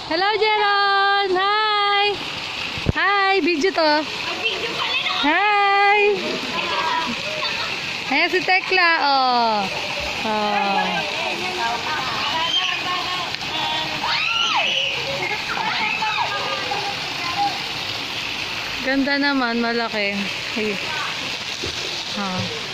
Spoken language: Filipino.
Hello, Jeron! Hi! Hi! Video to. Hi! Ayan si Tekla, oh. Oh. Ganda naman, malaki. Hey. Oh.